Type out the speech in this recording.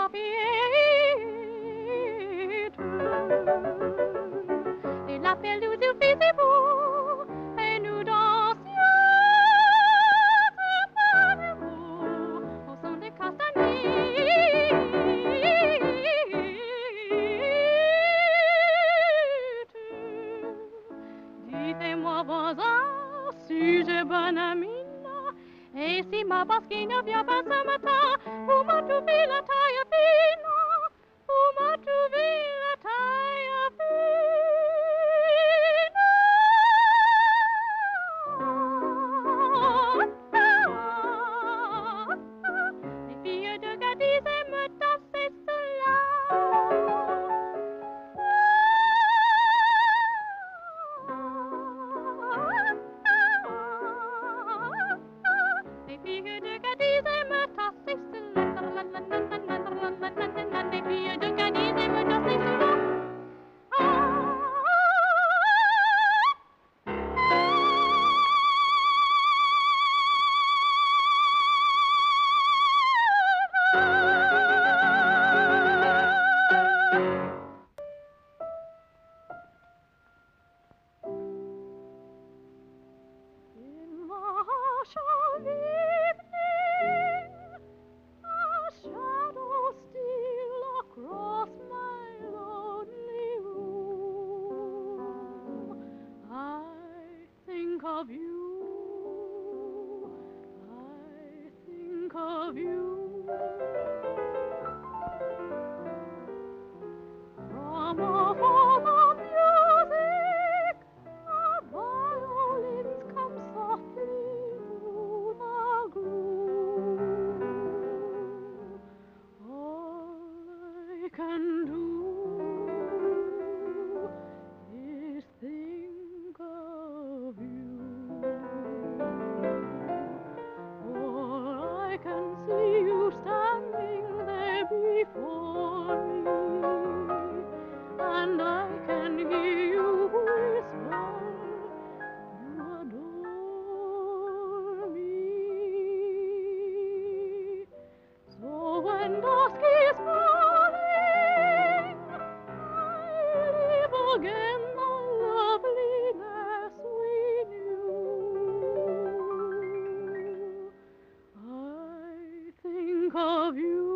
Et la pelouse faisait-vous, et nous dansions par amour au son des castagnettes. Dites-moi, voisin, si j'ai bonne amie, et si ma basquine vient pas ce matin, vous m'a trouvé la taille fine, vous m'a trouvé la taille fine. Les filles de Gadiz aiment danser cela. Les filles de Gadiz aiment danser cela. Les filles de Gadiz aiment danser cela. In the hush of evening, a shadow steal across my lonely room. I think of you, I think of you. From afar the music of violins comes softly through the gloom. All I can do is think of you. For I can see you standing there before me, and I can hear you whisper, you adore me. So when dusk is falling, I live again the loveliness we knew. I think of you.